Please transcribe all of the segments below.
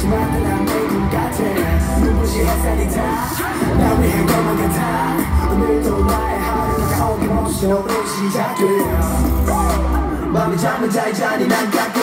하지만 난 내눈 같아 눈부시 햇살이 다나 위해 것만 같아 오늘도 나의 하루가 어김없이 오늘 시작돼 밤에 잠을 잘 자니 난 가끔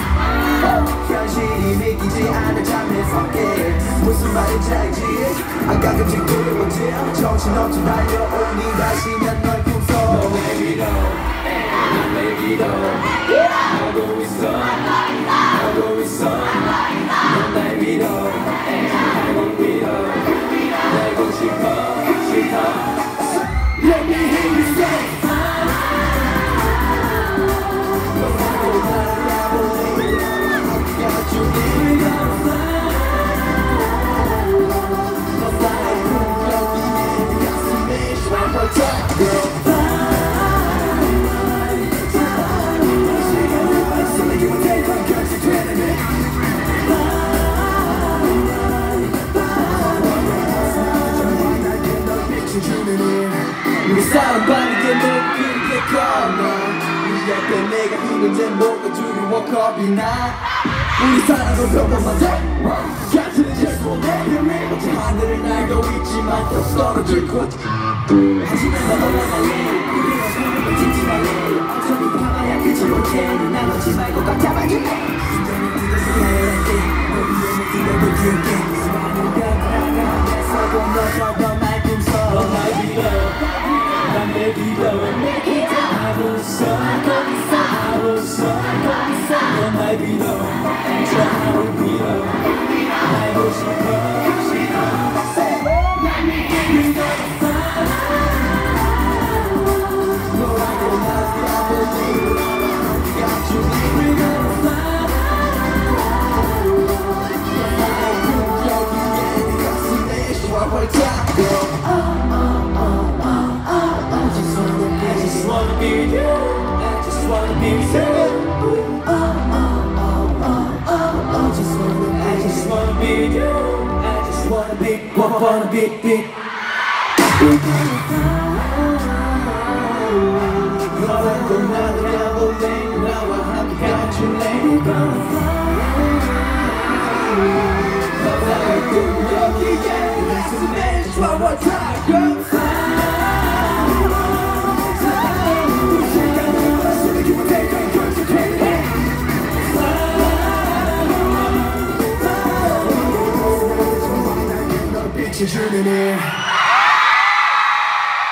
현실이 믿기지 않아 잠에 fuck it 무슨 말인지 알지 가끔씩 두려워져 정신없이 달려오니 다시 난 널 꿈속 너의 위로 난 내 위로 하고 있어 하고 있어 넌 날 위로 날 위로 날고 싶어 Let me hear you say 우리 싸움 빠르게 높게 걸어 네 옆에 내가 있는데 뭐가 두려워 겁이 나 우리 사랑도 평범한데 같은 재수 내려내 어찌 하늘을 날고 있지만 또 떨어질 곳 하지만 나 올라갈래 우리가 소리를 짓지 말래 어차피 가봐야 끝이 못해 난 놓지 말고 꽉 잡아줄래 심장이 뛰어서 달려갈게 너 위험을 뛰어도 줄게 수많은 벽을 안에서도 너처럼 날 꿈속 날 믿어 난 내 믿어 하고 있어 하고 있어 넌 날 믿어 저 하루 믿어 알고 싶어 난 믿는 거였어 너라고 나도 네가 주님을 걸었어 나의 꿈 여기에 네 가슴에 쏘아 벌써 I just wanna be with you. I just wanna be with you. I just wanna be with you. I just wanna be. 너라고 나를 가볼래. 나와 함께 가줄래. 너의 꿈 여기에 가슴에 쏘아 주는 일